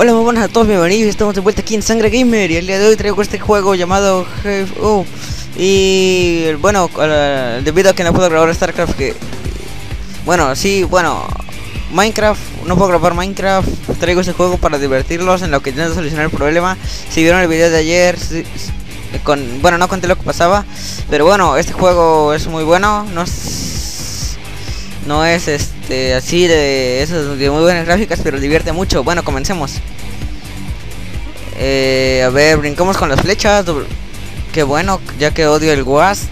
Hola, muy buenas a todos, bienvenidos. Estamos de vuelta aquí en Sangre Gamer y el día de hoy traigo este juego llamado y bueno, debido a que no puedo grabar StarCraft, Minecraft, no puedo grabar Minecraft, traigo este juego para divertirlos en lo que intento solucionar el problema. Si vieron el video de ayer, no conté lo que pasaba, pero bueno, este juego es muy bueno, no es así de esos de muy buenas gráficas, pero divierte mucho. Bueno, comencemos. A ver, brincamos con las flechas. Qué bueno, ya que odio el Wast.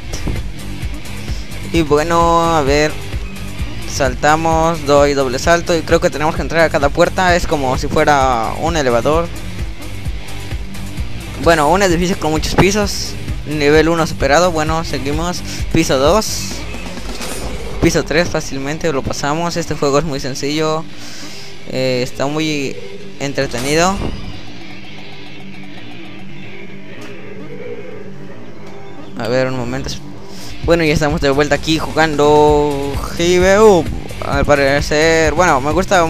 Y bueno, a ver, saltamos, doy doble salto y creo que tenemos que entrar a cada puerta. Es como si fuera un elevador. Bueno, un edificio con muchos pisos. Nivel 1 superado. Bueno, seguimos. Piso 2. Piso 3 fácilmente lo pasamos. Este juego es muy sencillo. Está muy entretenido. A ver, un momento. Bueno, ya estamos de vuelta aquí jugando GBU. Al parecer, bueno, me gusta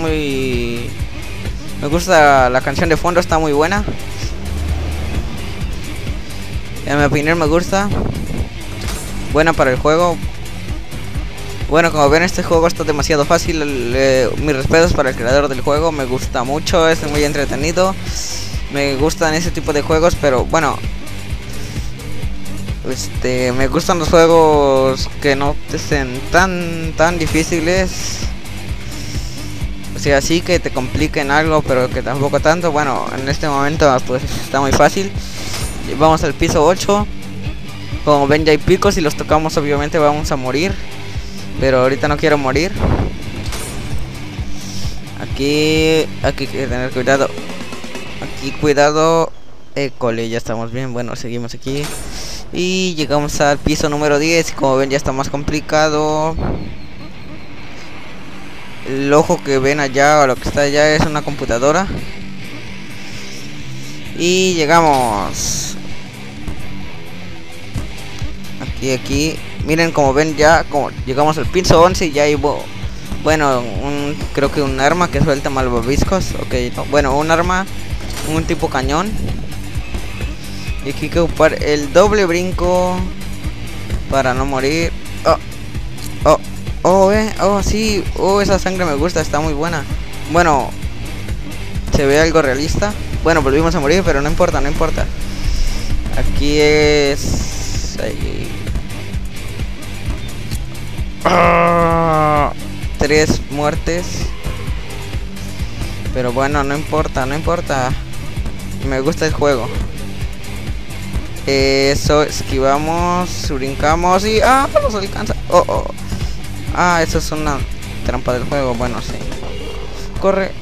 la canción de fondo, está muy buena. En mi opinión me gusta. Buena para el juego. Bueno, como ven, este juego está demasiado fácil. Mis respetos para el creador del juego. Me gusta mucho, es muy entretenido. Me gustan ese tipo de juegos, pero bueno, me gustan los juegos que no sean tan difíciles. O sea, así que te compliquen algo, pero que tampoco tanto. Bueno, en este momento pues está muy fácil. Vamos al piso 8. Como ven, ya hay picos y los tocamos, obviamente vamos a morir. Pero ahorita no quiero morir. Aquí hay que tener cuidado. Aquí cuidado. Cole, ya estamos bien. Bueno, seguimos aquí. Y llegamos al piso número 10. Como ven, ya está más complicado. El ojo que ven allá, o lo que está allá, es una computadora. Y llegamos. Aquí. Miren, como ven, ya como llegamos al piso 11 y ya hay bueno, creo que un arma que suelta malvaviscos. Ok, no, bueno, un arma, un tipo cañón. Y aquí hay que ocupar el doble brinco para no morir. Sí, esa sangre me gusta, está muy buena. Bueno, se ve algo realista. Bueno, volvimos a morir, pero no importa. Aquí es ahí. 3 muertes. Pero bueno, no importa. Me gusta el juego. Eso, esquivamos, brincamos y nos alcanza. Eso es una trampa del juego. Bueno, sí. Corre.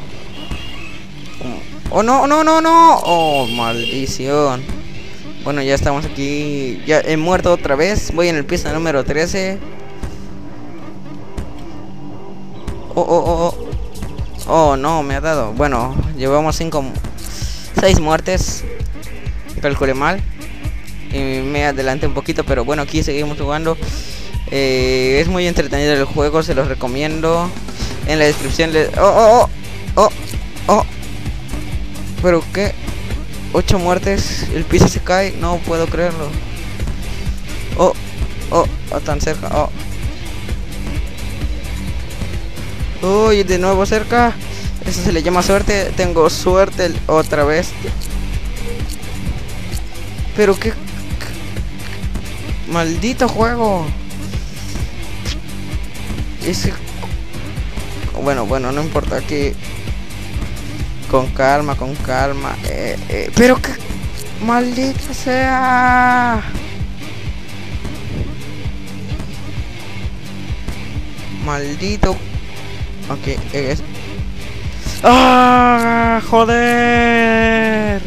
No. Oh, maldición. Bueno, ya estamos aquí. Ya he muerto otra vez. Voy en el piso número 13. No, me ha dado. Bueno, llevamos 6 muertes. Calculé mal y me adelanté un poquito, pero bueno, aquí seguimos jugando. Es muy entretenido el juego, se los recomiendo. En la descripción pero qué, 8 muertes, el piso se cae, no puedo creerlo. Tan cerca. Uy, de nuevo cerca. Eso se le llama suerte. Tengo suerte otra vez. Pero qué maldito juego. Bueno, no importa, aquí con calma. Pero que maldita sea. Maldito. Ok, joder.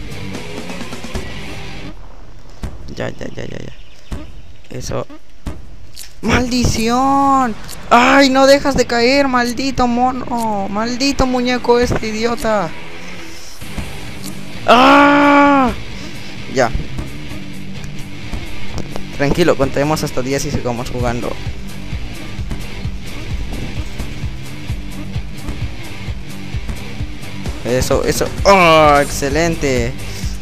Ya. Eso. ¡Maldición! ¡Ay, no dejas de caer, maldito mono! ¡Maldito muñeco idiota! Ya. Tranquilo, contemos hasta 10 y sigamos jugando. Eso, eso. ¡Oh! Excelente.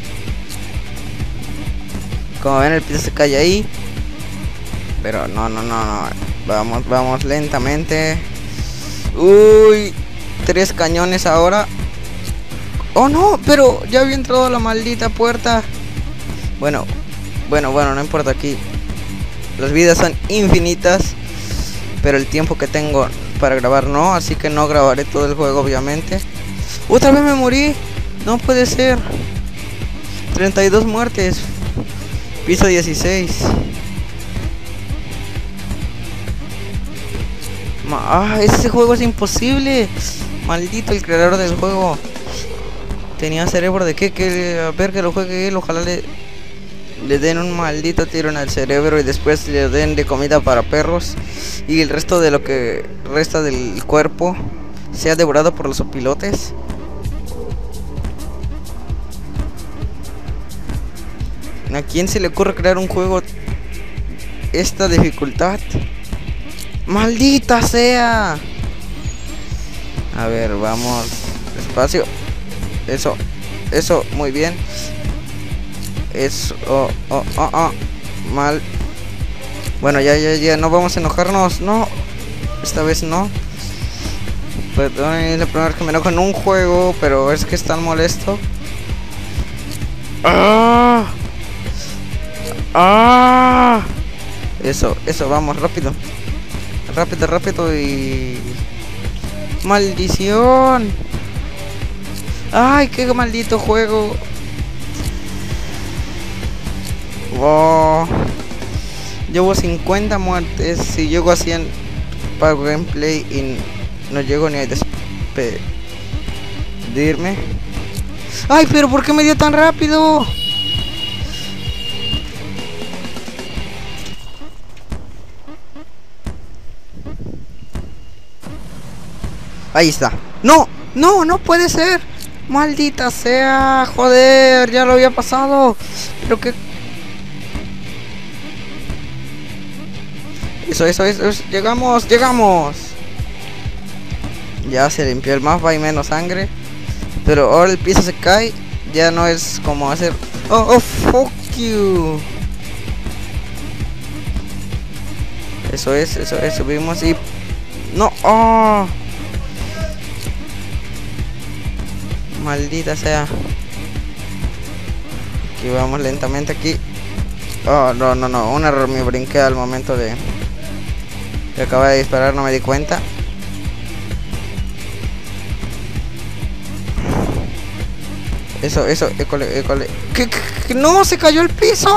Como ven, el piso se cae ahí. Pero no. Vamos lentamente. Uy. 3 cañones ahora. Oh no, pero ya había entrado a la maldita puerta. Bueno, no importa aquí. Las vidas son infinitas. Pero el tiempo que tengo para grabar no. Así que no grabaré todo el juego, obviamente. Otra vez me morí. No puede ser. 32 muertes. Piso 16. Ese juego es imposible. Maldito el creador del juego. Tenía cerebro de qué, que a ver que lo juegue él. Ojalá le den un maldito tiro en el cerebro y después le den de comida para perros. Y el resto de lo que resta del cuerpo sea devorado por los opilotes. ¿A quién se le ocurre crear un juego esta dificultad? ¡Maldita sea! A ver, vamos despacio. Eso, muy bien. Eso, mal. Bueno, ya, no vamos a enojarnos. No, esta vez no. Perdón, es la primera vez que me enojo en un juego, pero es que es tan molesto. Eso, vamos, rápido y... ¡Maldición! ¡Ay, qué maldito juego! ¡Wow! Llevo 50 muertes. Si llego a 100 para gameplay y no llego ni a despedirme. ¡Ay, pero por qué me dio tan rápido! Ahí está. ¡No! ¡No puede ser! ¡Maldita sea! ¡Joder! Ya lo había pasado. Pero que... Eso. Llegamos. Ya se limpió el mapa, hay menos sangre. Pero ahora el piso se cae. Ya no es como hacer... ¡Oh, fuck you! Eso, subimos y... ¡No! ¡Oh! Maldita sea. Aquí vamos lentamente aquí. Oh, no. Un error, me brinqué al momento de... que acaba de disparar, no me di cuenta. Eso, école. ¿Qué? ¡No! ¡Se cayó el piso!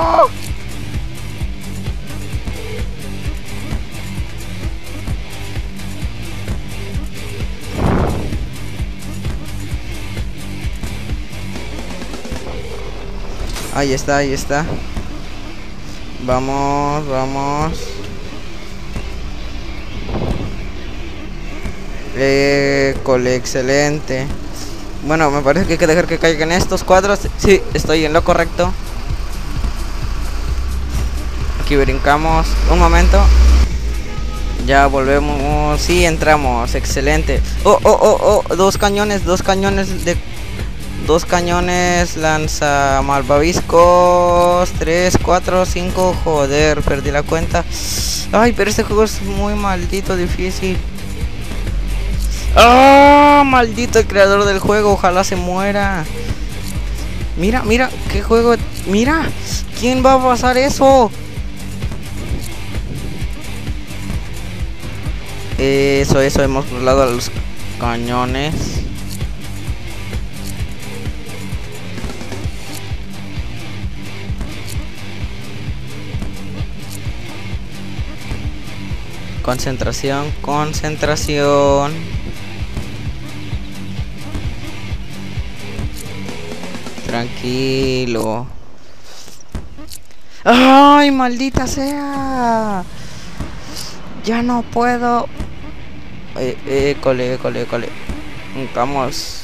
Ahí está. Vamos. Cole, excelente. Bueno, me parece que hay que dejar que caigan estos cuadros. Sí, estoy en lo correcto. Aquí brincamos. Un momento. Ya volvemos. Sí, entramos. Excelente. Oh. Dos cañones lanza malvaviscos. 3, 4, 5. Joder, perdí la cuenta. Ay, pero este juego es muy maldito difícil. ¡Ah! Maldito el creador del juego, ojalá se muera. Mira, qué juego. Mira, ¿quién va a pasar eso? Eso, hemos burlado a los cañones. Concentración. Tranquilo. ¡Ay, maldita sea! Ya no puedo. Cole. Vamos.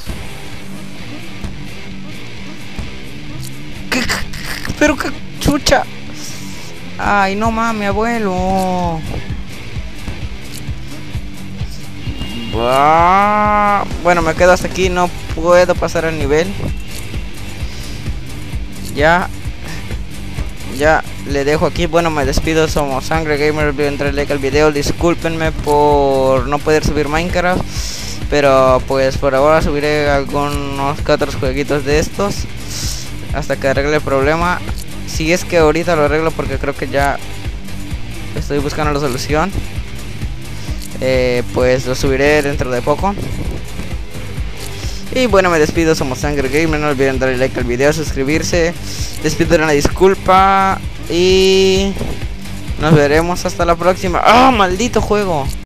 Pero qué chucha. Ay, no mames, abuelo. Bueno, me quedo hasta aquí, no puedo pasar al nivel. Ya le dejo aquí. Bueno, me despido, somos Sangre Gamer. Olviden darle like al video, discúlpenme por no poder subir Minecraft, pero pues por ahora subiré algunos que otros jueguitos de estos hasta que arregle el problema. Si es que ahorita lo arreglo, porque creo que ya estoy buscando la solución. Pues lo subiré dentro de poco. Y bueno, me despido, somos Sangre Gamer. No olviden darle like al video, suscribirse. Les pido una disculpa y nos veremos hasta la próxima. ¡Ah, maldito juego!